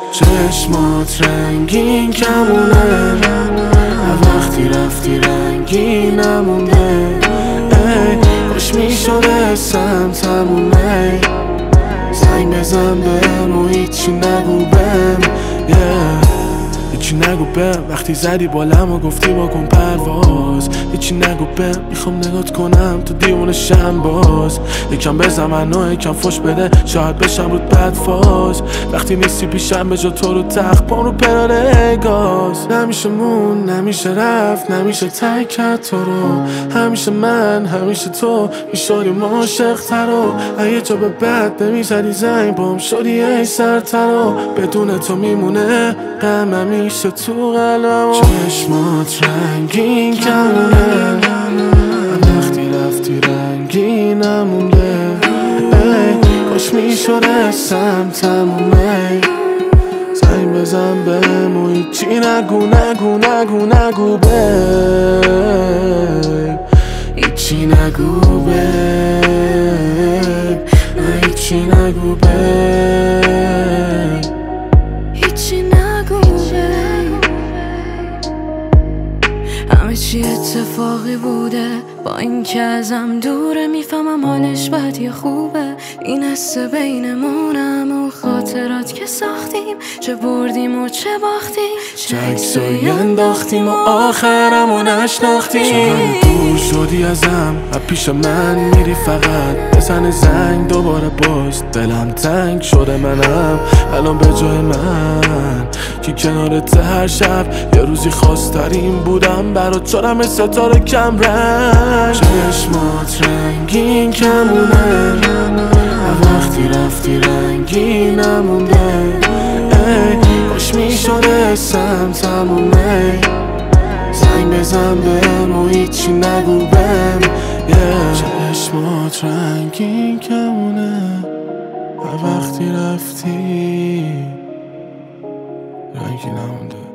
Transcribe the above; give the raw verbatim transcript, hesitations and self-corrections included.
چشمات رنگین کمونه، وقتی رفتی رنگی نمونده. ای کاش میشد اسم تمومه، زنگ بزن بهم و هیچی نگو بهم yeah. هیچی نگو بهم وقتی زدی بالم و گفتی با کن پرواز. هیچی نگو بهم میخوام نگات کنم تو دیوونه شم باز. یکم بزن منو یکم فش بده شاید بشم رود بد فاز. وقتی نیستی پیشم به جا تو رو تخت پام رو پراره گاز. نمیشه مون نمیشه رفت نمیشه ترک کرد تو رو. همیشه من همیشه تو میشدیم عاشق ترو. اگه جا به بد نمیزدی زنگ بام شدی ای سرترو. بدون تو میمونه غم همیشه تو قلبم. چشمات رنگین کمونه، وقتی رفتی رنگی نمونده. ای کاش میشد اسم تمومه، زنگ بزن بهم و هیچی نگو نگو نگو نگو بیم. هیچی نگو بیم، هیچی نگو بیم، هیچی نگو بیم. همه چی اتفاقی بوده، با این که ازم دوره میفهمم حالش بد یا خوبه. این حس بینمونم و خاطرات که ساختیم، چه بردیم و چه باختیم، چه عکسایی انداختیم و آخرم و نشناختیم. چقدر دور شدی ازم و پیش من میری فقط بزن زنگ دوباره باز. دلم تنگ شده منم الان به جای من که کنارت هر شب یه روزی خواسترین بودم برات شدم ستاره کم رنگ. چشمات رنگین کمونه، وقتی رفتی رنگی نمونده. ای کاش میشد اسم تمومه، زنگ بزن بهم و هیچی نگو بهم yeah. چشمات رنگین کمونه، وقتی رفتی رنگی نمونده.